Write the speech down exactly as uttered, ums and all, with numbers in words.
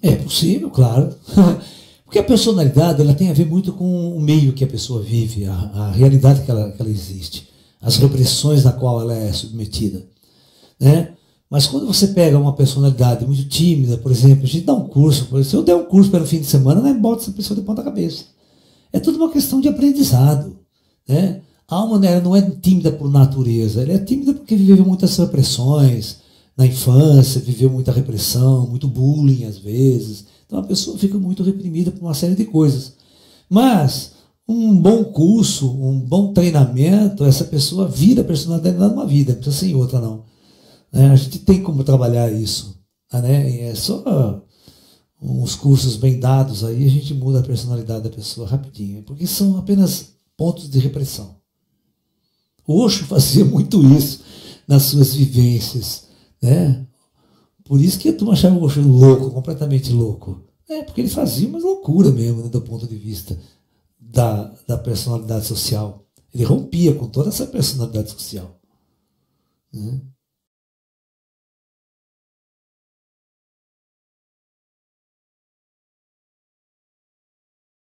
É possível, claro. Porque a personalidade ela tem a ver muito com o meio que a pessoa vive, a, a realidade que ela, que ela existe, as repressões na qual ela é submetida, né? Mas quando você pega uma personalidade muito tímida, por exemplo, a gente dá um curso, por exemplo, se eu der um curso para o fim de semana, não é bota essa pessoa de ponta cabeça. É tudo uma questão de aprendizado, né? A alma né, não é tímida por natureza, ela é tímida porque viveu muitas repressões na infância, viveu muita repressão, muito bullying às vezes. Então a pessoa fica muito reprimida por uma série de coisas. Mas um bom curso, um bom treinamento, essa pessoa vira a personalidade numa vida, não precisa ser em outra não. É, a gente tem como trabalhar isso, né? É só uns cursos bem dados aí a gente muda a personalidade da pessoa rapidinho, porque são apenas pontos de repressão. O Osho fazia muito isso nas suas vivências, né? Por isso que a turma achava o Osho louco, completamente louco. É, porque ele fazia uma loucura mesmo, né, do ponto de vista da, da personalidade social. Ele rompia com toda essa personalidade social, né?